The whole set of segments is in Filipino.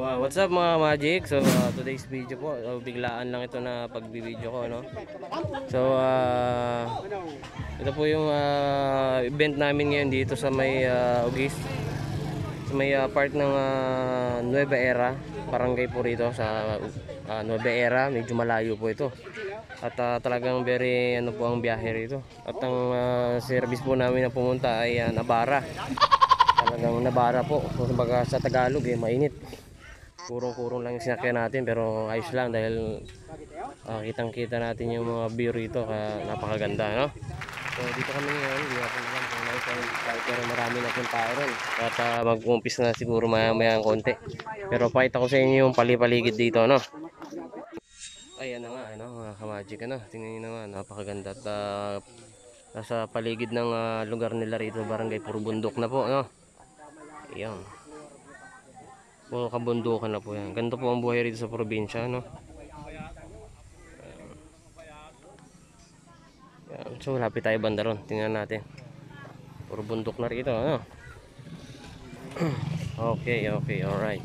What's up mga Magic? So today's video po, biglaan lang ito na pagbibideo ko, no? So ito po yung event namin ngayon dito sa may Ugis, sa may part ng Nueva Era, barangay po rito sa Nueva Era. Medyo malayo po ito at talagang very ano po ang biyahe rito, at ang service po namin na pumunta ay Nabara. Talagang Nabara po, kumbaga sa Tagalog mainit. Kurong-kurong lang yung sinakyan natin, pero ayos lang dahil kitang-kita natin yung mga view rito, kaya napakaganda, no? So dito kami ngayon, hindi natin alam kung natin, pero marami na pong tao ron. At mag-umpis na siguro maya-maya ang konti. Pero pakita ko sa inyo yung palipaligid dito, no? Ayan na nga, ano, mga ka-Magic, ano? Tingnan nyo naman, napakaganda. At nasa paligid ng lugar nila rito, barangay, puro bundok na po, no? Ayan. Puro kabundukan na po yan. Ganito po ang buhay rito sa probinsya, no? Ayan. So lapit tayo banda ron. Tingnan natin. Puro bundok na rito, no? Okay, alright.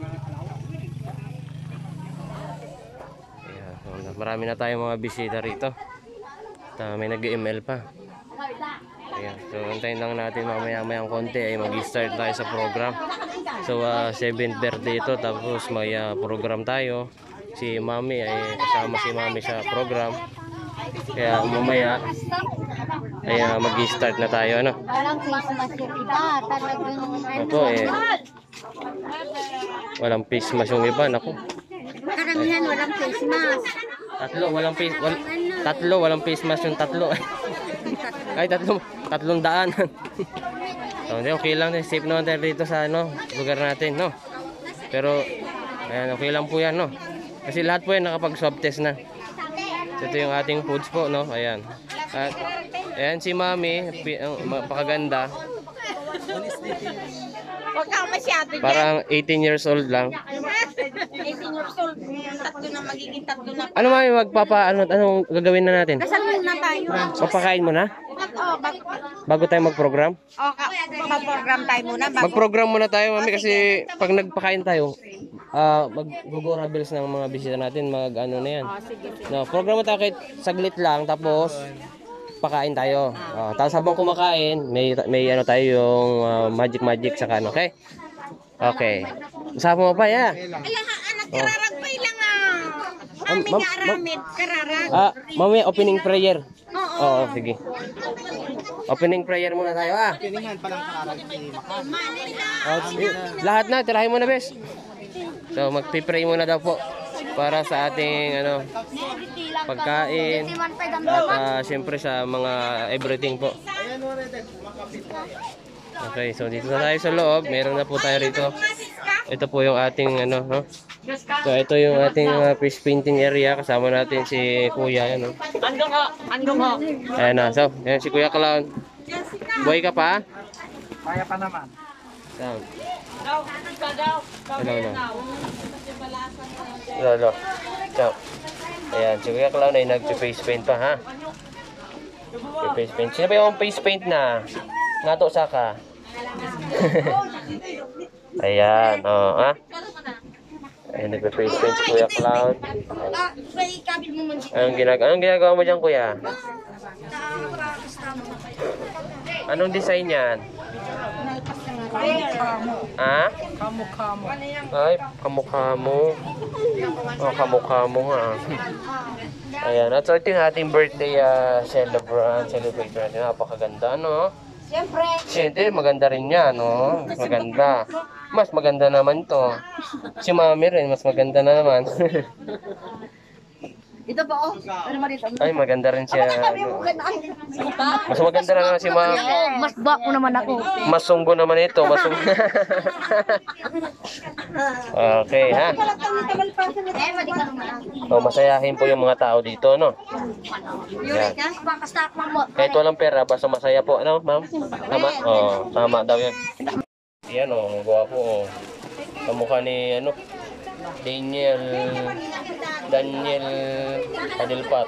Ayan. So, marami na tayong mga bisita rito. At may nag-email pa. Ayan. So antayin lang natin mamaya-mayang konti ay mag-start tayo sa program. So 7th birthday ito, tapos may program tayo. Si Mami ay kasama si Mami sa program. Kaya mamaya ay mag-start na tayo, ano? Walang Christmas yung iba, talagang Opo, walang Christmas yung iba, naku. karamihan walang Christmas. Tatlo, walang Christmas yung tatlo. Ay, tatlong daan. So, okay lang, safe naman tayo dito sa lugar natin, no? Pero ayan, okay lang po yan, no? Kasi lahat po yan nakapag-swab test na. So, ito yung ating foods po, no? Ayan. At ayan si Mami, mapakaganda. Huwag kang masyado dyan. Parang 18 years old lang. 18 years old. Tatlo na magiging tatlo na. Ano Mami, anong gagawin na natin? Kasal muna tayo. Papakain mo na? Bago tayo mag-program? Mag-program tayo muna. Mag-program muna tayo, Mami, kasi pag nagpakain tayo, mag-gugura bills ng mga bisita natin, mag-ano na yan. No, program mo tayo kahit saglit lang, tapos pakain tayo. Tapos habang kumakain, may ano tayo yung magic saka ano, okay? Okay. Usama mo pa, ya. Anak, kararagpay lang Amin nga aramid, kararag. Mami, opening prayer. Oo. Oo, sige. Opening prayer muna tayo, Piningan pa lang kararag si Makan. Lahat na, tirahin mo na, bes. So, magpipray muna daw po para sa ating pagkain at siyempre sa mga everything po. Okay, so dito na tayo sa loob. Meron na po tayo rito. Ito po yung ating no? So ito yung ating fish painting area. Kasama natin si Kuya, ano? Andong ho. Ayan na. So, ayan si Kuya Clown. Buhay ka pa? Kaya pa naman. Down. Hello. Ciao. Ayan, si Kuya Clown ay nag-face paint pa, ha? Face paint. Sino ba yung face paint na? Ngato saka. Ayan, ha? Ayan, nag-face paint si Kuya Clown. Anong ginagawa mo dyan, Kuya? Anong design yan? Ha? Kamukha mo. Ay, kamukha mo. Kamukha mo nga. Ayan, at so ito yung ating birthday celebrate natin. Napakaganda, no? Siyempre, maganda rin yan, no? Maganda. Mas maganda naman to. Si Mami rin, mas maganda na naman. Ito ba Ano ba dito? Ay, maganda rin siya. Mas maganda na naman si Mami. Mas bako naman ako. Masunggo naman ito. Okay, ha? Masayahin po yung mga tao dito, no? Yan. Kahit walang pera, basta masaya po. Ano, ma'am? Tama? Tama daw yan. Yan, gwapo, kamukha ni, Daniel Padilpat.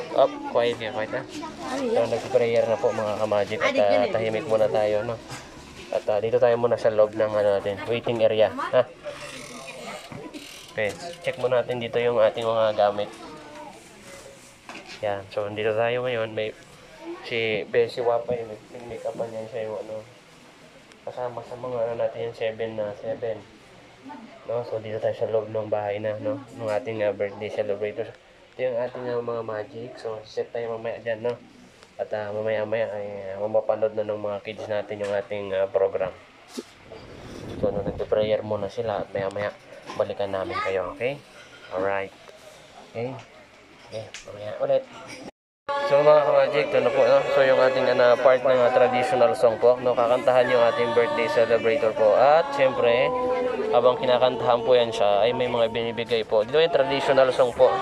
Quiet ha. So, nag-prayer na po mga ka-Magic at tahimik muna tayo, no? At dito tayo muna sa loob ng waiting area. Ha? Okay, check muna natin dito yung ating mga gamit. Yan, so dito tayo ngayon. May si Bessie Wapay, may make-up pa niya siya yung kasama sa mga natin yung 7 na 7. No? So dito tayo sa loob ng bahay na, no? Ng ating birthday celebrator. Ito yung ating mga magic. So set tayo mamaya dyan, no? At mamaya-maya ay mapapanood na ng mga kids natin yung ating program. So nagpe-prayer muna sila at maya-maya balikan namin kayo, okay? Alright. Okay? Okay, mamaya ulit. So mga ka-magic, ito na po, no? So yung ating part ng traditional song po, no? Kakantahan yung ating birthday celebrator po. At syempre, habang kinakantahan po yan siya, ay may mga binibigay po. Dito yung traditional song po.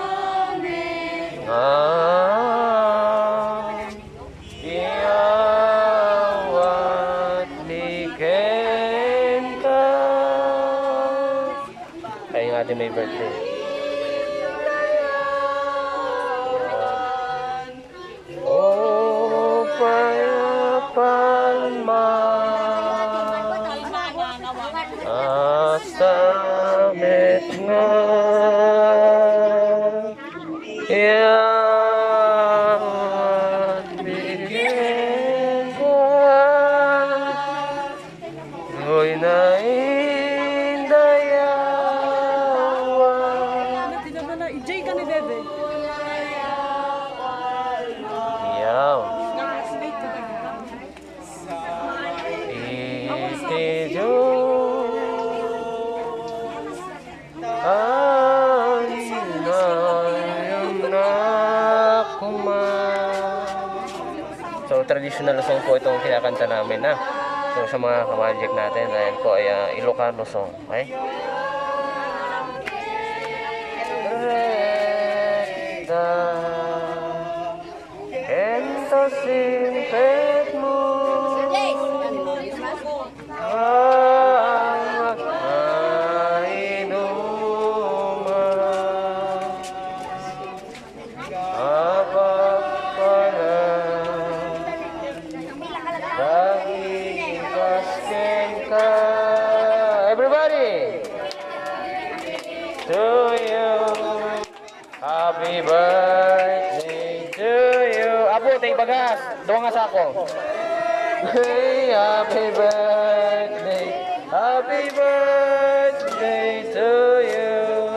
Iyawat likenta. Ay yung ating may birthday. Palma hasta mesna ya hoy na indayawa Ijay ka ni Bebe. yaw Itijo So traditional song po itong kinakanta namin na. So sa mga ka-magic natin, ayan po ay Ilocano song, okay? Recta entosin petmo everybody to you, happy birthday to you. Apo, tay bagas, duwa nga sa ako. Hey, happy birthday to you.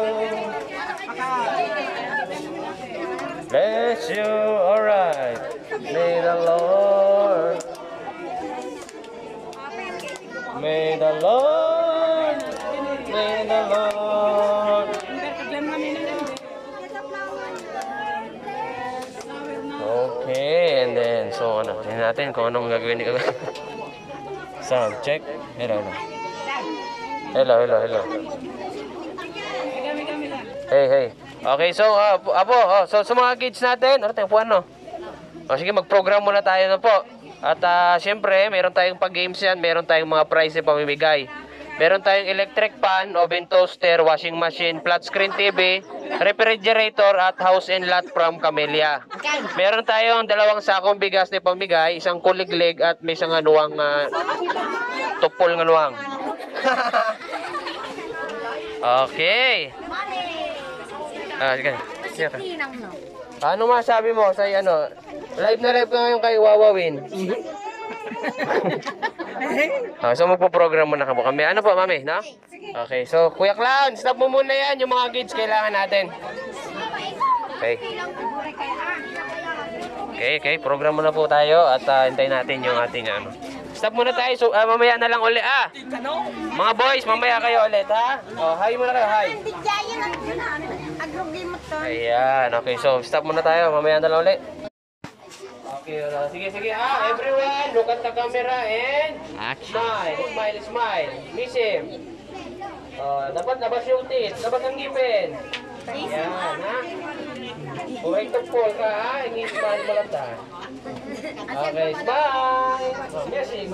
Bless you, alright. May the Lord, may the Lord, may the Lord. Okay, and then, so tingnan natin kung anong gagawin ni sound check. Hello. Hey. Okay, so, apo, so sa mga kids natin, ano tayong puwan, no? O, sige, mag-program muna tayo na po. At, syempre, meron tayong pag-games yan, meron tayong mga prize na pamimigay. Meron tayong electric pan, oven toaster, washing machine, flat screen TV, refrigerator, at house and lot from Camellia. Meron tayong 2 sakong bigas na pamigay, isang kuliglig, at may isang anuang tupol ng anuang. Okay. Sige. Ano masabi mo sa live na live ka ngayon kay Wawawin? So magpo-program muna kami. Ano po, mami, no? Okay, so Kuya Clown, stop mo muna yan. Yung mga kids kailangan natin. Okay, program muna po tayo at hintayin natin yung ating Stop muna tayo. So mamaya na lang uli Mga boys, mamaya kayo ulit ha. Oh, hi muna kayo, hi. Ayan, okay, so stop muna tayo. Mamaya na lang uli. Okay, sige. Everyone, look at the camera and smile. Miss him. Dapat labas yung teeth, labas ang ngipin. Ayan, ha? Huwag tupol ka, ha? Hindi smile mo lang ta. Okay, smile. Okay,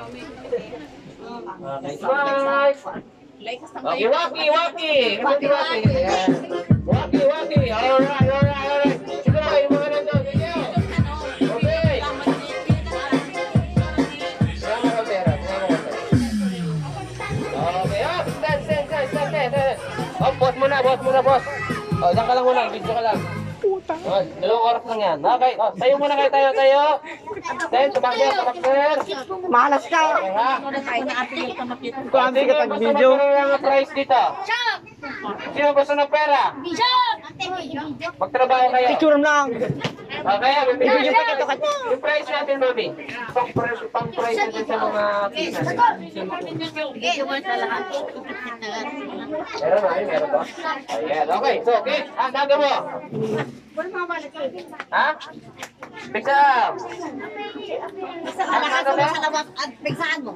smile. Okay, waki. Waki. Alright. Sige, yung mga nandun. Okay. Sama ka pera. Oh, diyan ka lang muna, video ka lang. Oh, 2 oras lang yan. Okay, oh, tayo muna kayo, tayo. Then, tumakir. Malas ka. Okay, ha? Kuhaan Sige, ka gusto pag-video. magkaroon ng prize dito. Sino gusto ng pera? Magtrabaho kayo. Picture lang. Okay, Video pa ito ka. yung price natin, mami. Pang-price natin sa mga business. Meron, mami, meron ba? Ayan, okay. So, okay. Naga mo. Ha? Pick up. Pigsaan mo.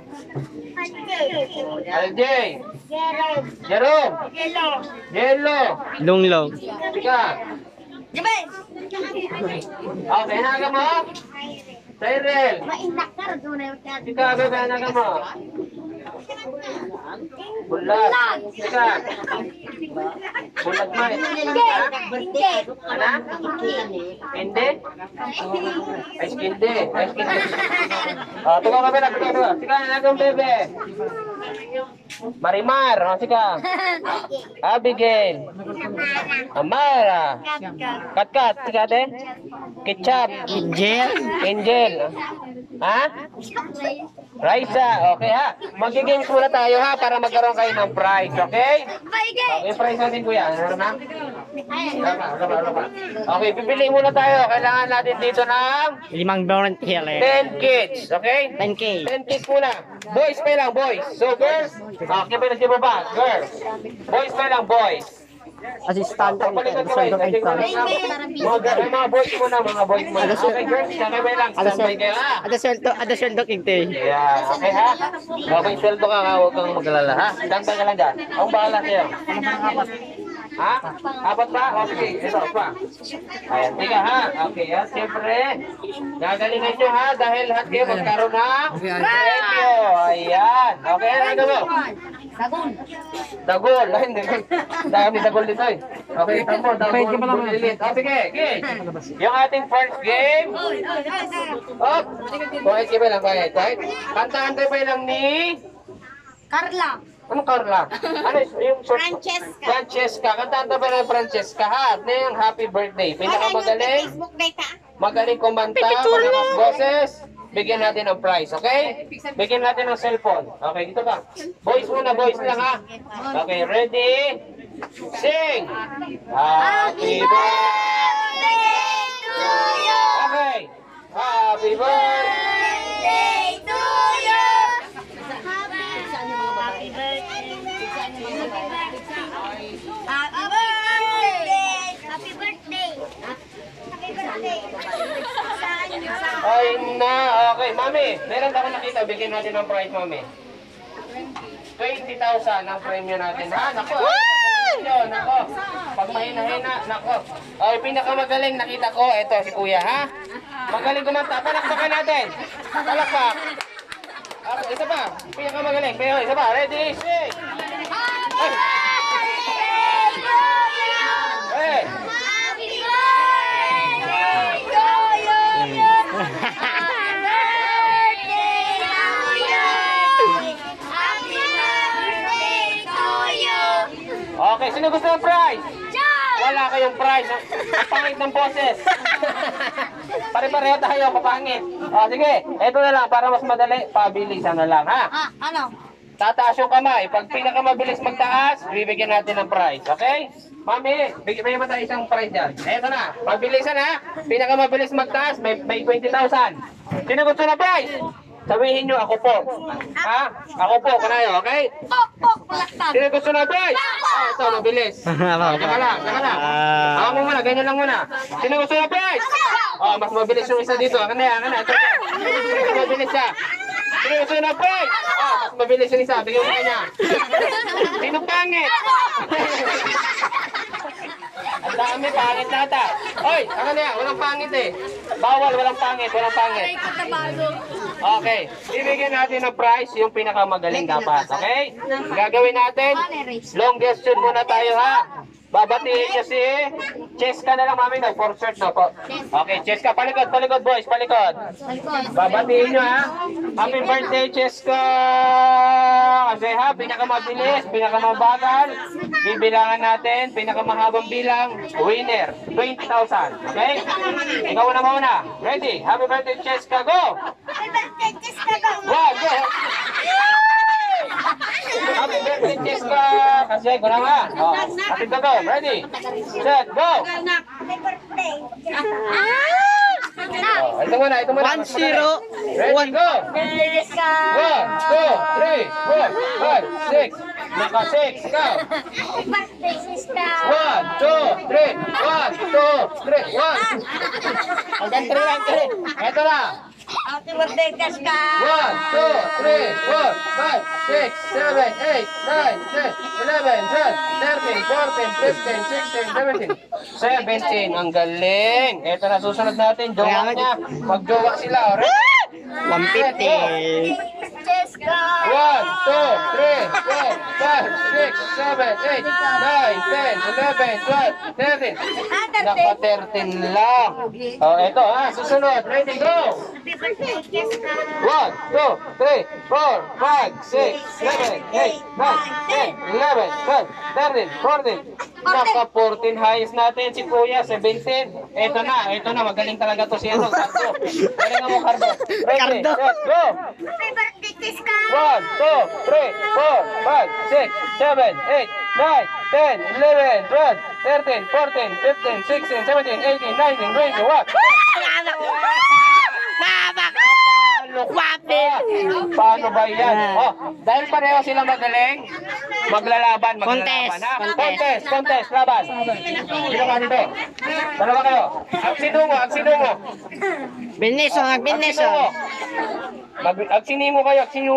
LJ. Jerome. Yellow. Lunglong. Pika. Diba? Okay, naga mo. Cyril. Maindak ka rin doon na yung tiyado. Pika, bebe, naga mo. Bulat. Pika. Bulat mo. Hindi. Ano? Hindi? Ay, hindi. Ay, hindi. Tugaw kami na. Sika, nagang bebe. Marimar. Sika. Abigail. Amara. Kat. Sika, te. Ketchup. Angel. Ha? Raisa. Okay, ha? Mag-games muna tayo, ha? Para magkaroon kayo ng prize. Okay? Okay, prize natin, kuya. Ano na? Okay, pipili muna tayo. Kailangan natin dito ng 5 volunteer. 10 kids. Okay? 10K. 10 kids muna. Boys pa lang, boys. So, girls. Okay, pa na ba? Girls. Boys pa lang, boys. Assistant ko Pagpalitan nito. kami. Sweldo Kasi extra. mga boys muna, mga boys muna. Okay, girls. Kakabay lang. Standby kayo, ha? Ada sweldo kinte. Yeah, okay ha? May sweldo ka, huwag kang magalala, ha? Standby ka lang dyan. Ang bahala sa'yo. Ha? 4 pa? O sige, ito pa. Ayan, tiga ha? Okay, ha? Siyempre, gagalingan nyo ha, dahil lahat kayo magkaroon ng premyo. Ayan. Okay, ano mo? Dagol. Ay, hindi. Dami dagol dito eh. Okay, tamo, dagol. Bulilit. O sige, okay. Yung ating first game. Oh, kahit iba lang, kahit. Kantaan tayo pa lang ni... Carla. Ano, Carla? Ano yung short? Francesca. Francesca. Kantaan tayo pa lang Francesca, ha? Ano yung happy birthday? Pinakamagaling. Facebook data. Magaling kumanta, malakas boses. Bigyan natin ng prize, okay? Bigyan natin ng cellphone. Okay, dito ka. Boys muna, boys lang, ha? Okay, ready? Sing! Happy birthday! to you. Okay. Happy birthday! Birthday to you. Happy birthday. Happy birthday. Happy birthday. Saan niyo? Ay na, okay. Mami, meron ako nakita. Bigyan natin ng prize, mami. 20,000 ang premyo natin. Ha? Nako. Yun, nako. Pag mahina-hina, nako. Okay, pinakamagaling nakita ko. Ito, si kuya, ha? Magaling kumanta. Palakpakan natin. Palakpak. Okay, isa pa. Pinakamagaling. Pero isa pa. Ready, sing. Ay. Hey. Happy birthday to you. Happy birthday to you. Happy birthday to you. Okay, sino gusto ng prize? John! Wala kayong prize. Ang pangit ng boses. Pare-pareho tayo, papangit. O, sige. Ito na lang, para mas madali, pabilisan na lang, ha? Ano? Tataas yung kamay. Pag pinakamabilis magtaas, bibigyan natin ng prize. Okay? Mami, may mata isang prize dyan. Eto na. Pabilisan ha. Pinakamabilis magtaas, may 20,000. Sino gusto na prize? Sabihin nyo, ako po. Ha? Ako po, kanayo, okay? Pok, pok, palaktan. Sino gusto na prize? Ito, mabilis. Saka lang, saka lang. Ako mo muna, ganyan lang muna. Sino gusto na prize? Mas mabilis yung isa dito. Kanaya, kanaya. Mas mabilis siya. Sino gusto na prize? Mas mabilis yung isa. Bigyan mo kanya. Sino pangit? Ang dami, pangit nata. Oy, ano na yan? Walang pangit eh. Bawal, walang pangit, walang pangit. Okay, ibigyan natin ng prize yung pinakamagaling dapat, okay? Gagawin natin, long gesture muna tayo ha. Babatiin niya si Cheska na lang, mami, no? For short na po. Okay, Cheska, palikod, boys, palikod. Babatiin niyo, ha? Happy birthday, Cheska! Kasi ha, pinakamabilis, pinakamabagal, bibilangan natin, pinakamahabang bilang, winner, 20,000. Okay? Ikaw na muna. Ready? Happy birthday, Cheska, go! Happy birthday, Cheska, go! One, go! Happy birthday, Cheska! Kasi, go na nga. Happy to go. Ready? Set, go! Happy birthday! Ito muna. 1-0. Ready, go! Cheska! 1, 2, 3, 4, 5, 6. Naka 6, ikaw. Happy birthday, Cheska! 1, 2, 3. 1. Hanggang 3 lang, 3. Ito na. Happy birthday, Cheska! 1, 2, 3, 4, 5, 6, 7, 8, 9, 10, 11, 12, 13, 14, 15, 16, 17. 17. Ang galing. Ito na, susunod natin. Jowa niya. Mag-jowa sila. Ready? 150. Cheska! 1, 2, 3, 4, 5, 6, 7, 8, 9, 10, 11, 12, 13. Naka 13 lang. Oh, ito ha. Susunod. Ready, go! Happy birthday, Cheska! 1, 2, 3, 4, 5, 6, 7, 8, 9, 10, 11, 12, 13, 14. Naka 14 highest natin si Kuya, 17. Ito na, magaling talaga to si ano, Cardo. Galing mo, Cardo. Ready, Cardo. set, go! Happy birthday, Cheska! 1, 2, 3, 4, 5, 6, 7, 8, 9, 10, 11, 12, 13, 14, 15, 16, 17, 18, 19, 20, what? Paano ba yan? Oh, dahil pareho sila magaling, maglalaban, ha? Contest, laban. Sino ka dito? Dalawa kayo. Agsino mo. Biniso, nagbiniso. Agsini mo.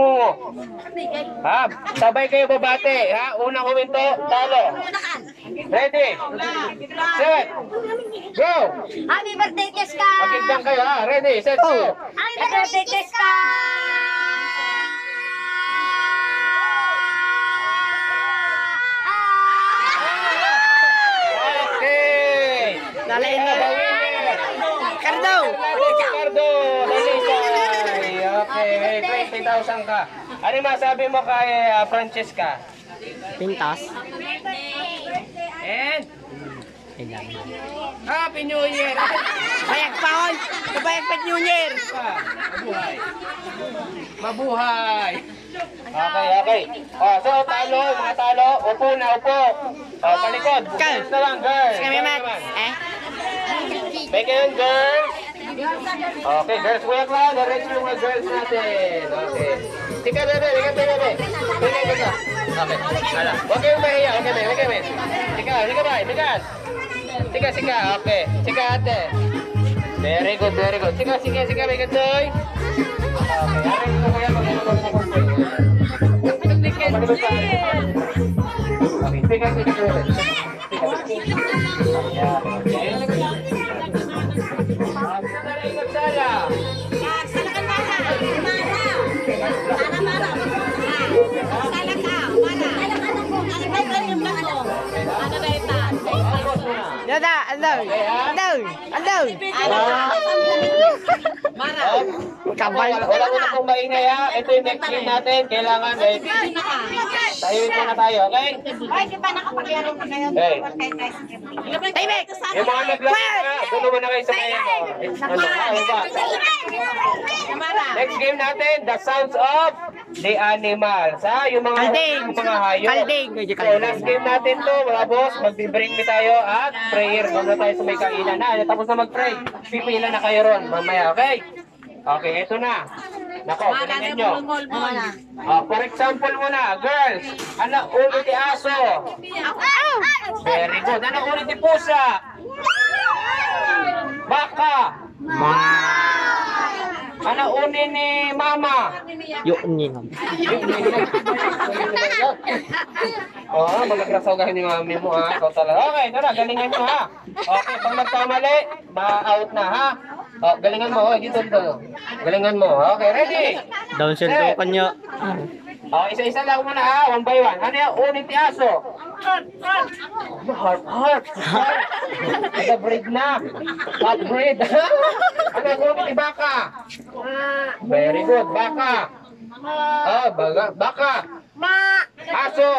Ha? Sabay kayo babate, ha? Unang huminto, talo. Ready? Set. Go! Happy birthday, Cheska! Magigdang kayo, ha? Ready, set, go! Happy birthday, Cheska! Okay! Dalain na ba? Cardo! Cardo! Dalisay! Okay, may 20,000 ka. Ano masabi mo kay Francesca? Pintas. And? Happy New Year! Bayag paon! Kabayag pa New Year! Mabuhay! Okay. So, mga talo. Upo. Palikod. Girl. Na lang, girl. Kami mat. May kayo, girls. Okay, girls, work lang. Direct yung mga girls natin. Okay. Tika, bebe. Tika. Okay. Hala. Huwag kayong mahiya. Okay. Tika, bay. Bigas. Sika. Okay. Sika, ate. Very good. Sika, may gadoy. Okay. Aray ko kaya mag-ulog na kung Dada, andau. Kabal. Wala mo na kong maingay ha. Ito yung next game natin. Kailangan tahimik muna tayo, okay? Ay, di ba nakapaglaro na kayo? Okay. Tahimik! Yung mga naglaro na, doon naman na kayo sa kaya ko. Ano ba? Next game natin, The Sounds of the Animals. Ha? Yung mga hayop. Kalding. So, last game natin to, mga boss. Mag-bring me tayo at prayer. Huwag na tayo sa may kainan. Tapos na mag-pray. Pipila na kayo ron mamaya, okay? Okay, ito na. Nako, galingan nyo. For example muna, girls. Ano ulit ni aso? Very good. Ano ulit ni pusa? Baka. Ano ulit ni mama? Yun yun. Oo, magagrasaw ka ni mami mo ha. Ikaw talaga. Okay, tara, galingan nyo ha. Okay, pag nagkamali, ma-out na ha. Oh, galingan mo. Dito. Galingan mo. Okay, ready? Down suntukan nyo. Oh, isa-isa lang muna ha. One by one. Ano yan? Unit ni aso. Harp. Ada breed na. Cat breed. Ano ang ulit ni baka? Very good, baka. Baka. Aso.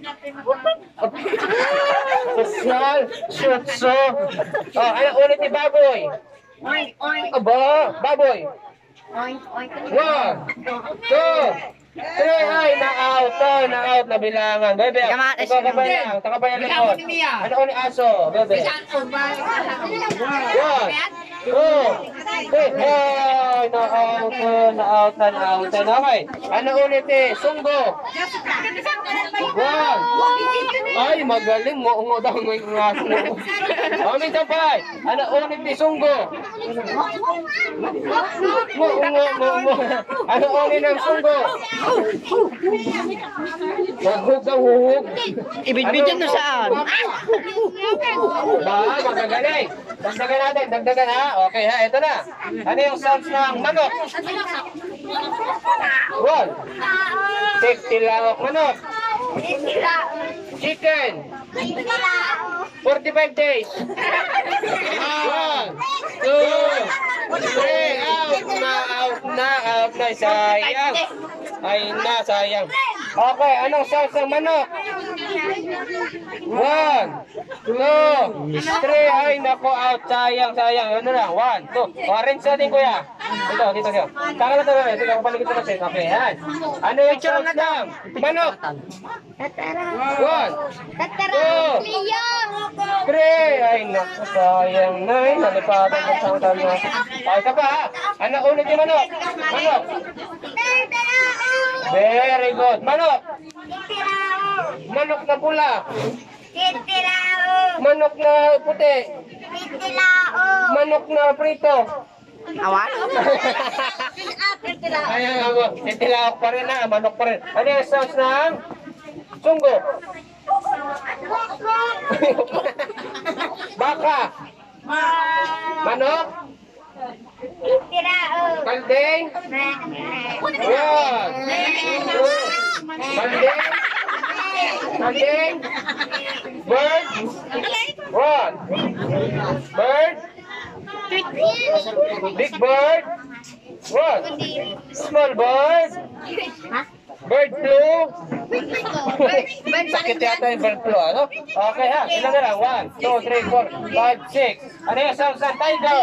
Sosyal. Shutso. Ano ulit ni baboy? Baboy. 1, 2, 3, ay, na-out na bilangan. Bebe, takabayan likod. Ano ulit aso? Bebe. 1, 2, 3, ay, na-out. Okay. Ano ulit sunggo? 1, ay, magaling mo. Ungo daw mo yung aso. Minsan pa, ano ulit sunggo? Mo. Ano ulit ng sunggo? Huhug. Ibidbidyan na saan? Magagaling. Dagdagan ha. Okay ha, ito na. Ano yung sounds ng manok? 1, tiktilawak manok. Chicken. 45 days. 1, 2, 3, out na, sayang. Sayang. Okay, anong sauce ng manok? 1, 2, 3, ay nako, out, sayang. Ano na, 1, 2, orange natin kuya. Dito. Saka na ito, ito, paligid ko na set. Okay, yan. Ano yung sauce ng manok? 1, 2, 3, ay naku, sayang na, nalipatan ko sa tama. Okay ka pa ha? Ano ulit yung manok? Very good. Manok na pula. Manok na puti. Manok na prito. Awan? Ayan ako. Titilaok pa rin na. Manok pa rin. Ano yung sauce ng sunggo? Baka. Manok. Kaldeng. 1, 2. Kaldeng. Bird. 1. Bird. Big bird. What? Small bird. Bird flu. Sakit yata yung bird flu, ano? Okay ha, ilan na lang? 1, 2, 3, 4, 5, 6. Ano yung sounds ng tiger?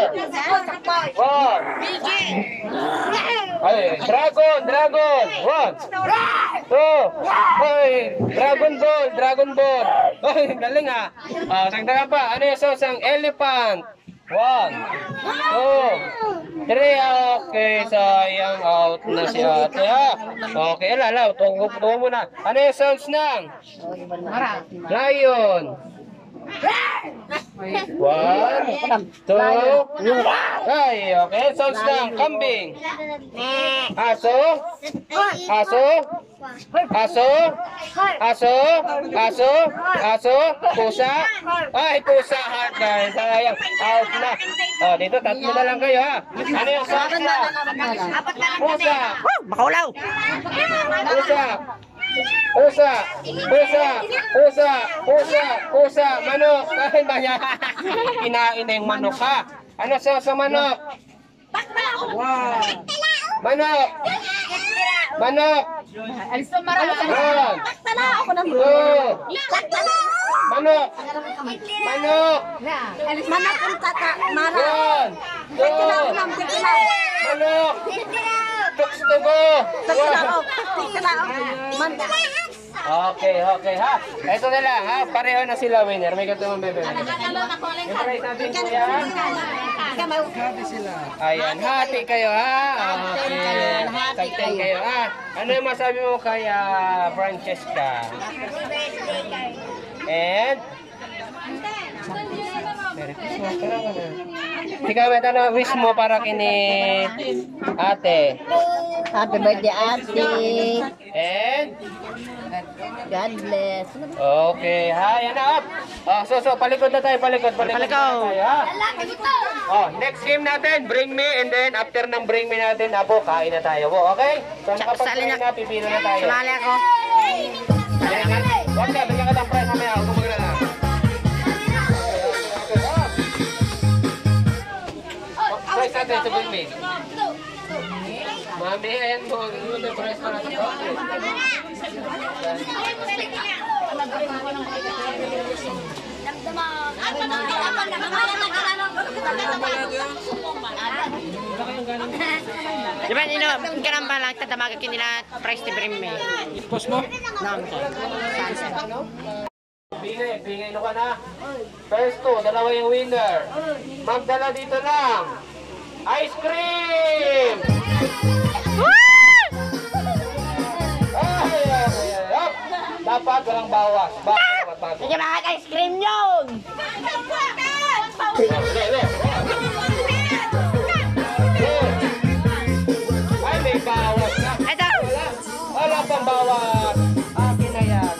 1. Ay, dragon. 1, 2. Ay, dragon ball. Ay, galing ha. Sagdagan pa, ano yung sounds ng elephant? 1, 2, 3, okay, sayang, out na si ate ha. Okay, tungo muna. Ano yung sounds ng lion? 1, 2, ay, okay, sounds ng kambing. Aso. Pusa. Ay, pusa, hard guys. Sayang, out na. Dito, tatlo na lang kayo ha. Ano yung sounds na? Pusa. Makaulaw! Pusa, manok. Ay, baya. Kinain na yung manok ha. Ano sa manok? Manok. 1, 2, manok. 1, 2, manok. Tukstugo. Okay ha. Ito na lang ha. Pareho na sila winner. May katumang bebe. Yung price natin kuya. Ayan, hati kayo ha. Okay. Sagtay kayo ha. Ano yung masabi mo kay Francesca? And Merry Christmas. Ikaw, may tanong, wish mo para kini ate. Happy birthday, ate. And God bless. okay, ha, yan na up. Palikod na tayo, palikod na tayo, ha. Next game natin, bring me, and then after ng bring me natin, kain na tayo, okay? So, nakapag-bring na, pipino na tayo. Sumali ako. 1, Okay, bigyan ka ng price mamaya. Huwag kang magalala. Price natin, sabihin mo. Mami, ayan mo. Yung price para sa coffee. Di ba, ganun ba lang, tatamagan nila price ni Brime? Post mo? Naam, sir. Bingay no ka na. First two, dalawa yung winner. Magdala dito lang. Ice cream! Ay. Dapat walang bawas. Sige, bakit ice cream yun? Ay, may bawas na. Ito. Wala pang bawas. Akin na yan.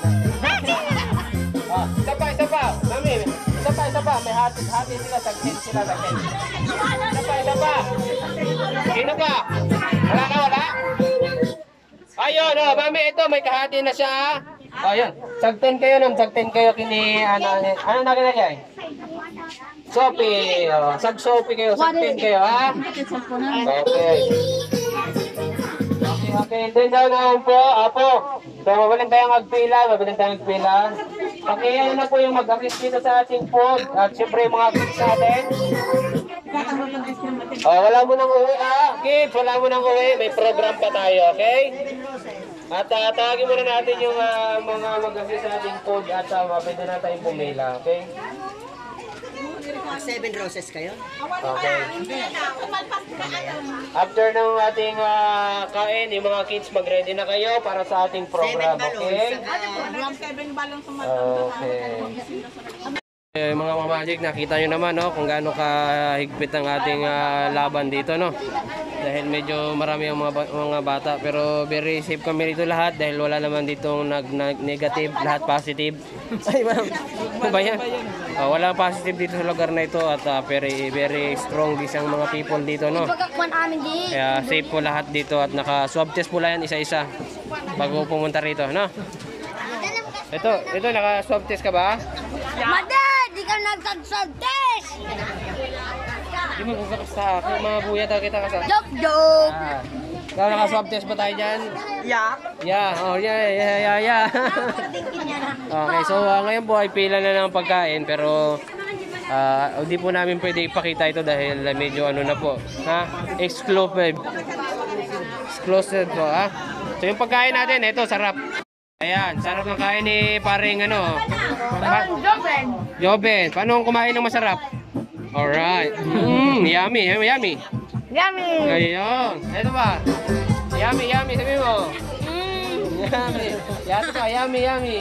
Isa pa. Mami, isa pa. May hati sila, saglit sila. Isa pa. Sino pa? Wala? Ayun, mami, ito, may kahati na siya. Ayun, sagten kayo kini, ano na kinagay? Sophie, sag-Sophie kayo, sagten kayo, ha? Okay. Okay, then daw na po, apo. So, mabaling tayong magpila. Okay, ano na po yung mag-assist dito sa ating food. At syempre yung mga kids natin. Wala mo nang uwi, kids, wala mo nang uwi. May program pa tayo, okay? At tawagin muna natin yung mga mag-assist sa ating food at pwede na tayong pumila, okay? 7 roses kayo? Okay. After ng ating kain, yung mga kids mag-ready na kayo para sa ating program, okay? Okay. Mga mamajik, nakita nyo naman kung gaano kahigpit ang ating laban dito, no? Dahil medyo marami ang mga bata, pero very safe kami dito lahat dahil wala naman ditong negative, lahat positive. Ay, ma'am. Ano ba yan? Wala positive dito sa lugar na ito at very strong ang mga people dito, no? Kaya safe po lahat dito at naka-swab test po lang yan isa-isa bago pumunta rito, no? Ito naka-swab test ka ba? Madad, di ka nag-swab test! Di mo gusto sa akin, mga buya tayo kita ka sa... Joke! Ikaw naka-swab test ba tayo dyan? Yeah. Yeah. Okay, so ngayon po ay pila na ng pagkain pero hindi po namin pwede ipakita ito dahil medyo na po, exclusive po, So yung pagkain natin, ito sarap. Ayan, sarap ng kain ni paring Joben. Paano kumain ng masarap? Alright. Yummy. Yummy! Ayun. Ito ba? Yummy, sabi mo. Yummy. Yato pa, yummy.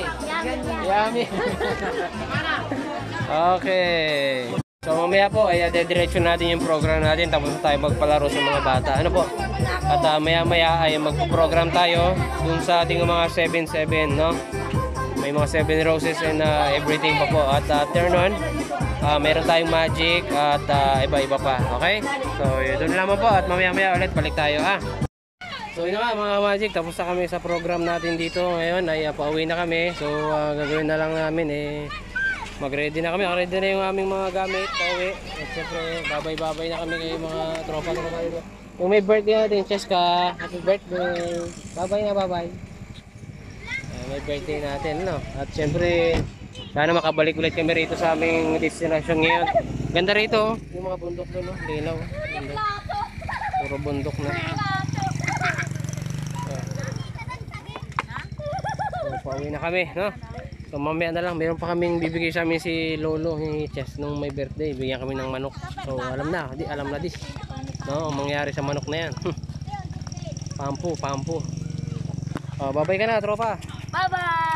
Okay. So mamaya po ay dediretso natin yung program natin tapos tayo magpalaro sa mga bata. Ano po? At maya ay magpo-program tayo dun sa ating mga 7-7, no? May mga 7 roses and everything pa po. At turn on, meron tayong magic at iba-iba pa. Okay? So yun naman po at mamaya ulit balik tayo, So yun nga mga magic, tapos na kami sa program natin dito. Ngayon ay pauwi na kami. So gagawin na lang namin mag-ready na kami. Ready na yung aming mga gamit pauwi. At syempre babay na kami kay mga tropa. Yung may birthday natin, Cheska. Happy birthday. Bye. May birthday natin, no? At syempre sana makabalik ulit kami rito sa aming destination ngayon. Ganda rito, yung mga bundok doon, no? Linaw. Ganda. Puro bundok na. So, pauwi na kami, no? So mamaya na lang, meron pa kaming bibigay sa amin si Lolo, yung chest nung may birthday. Bigyan kami ng manok. So alam na dis. No, ang mangyari sa manok na yan. Pampu. Babay ka na, tropa. Bye-bye!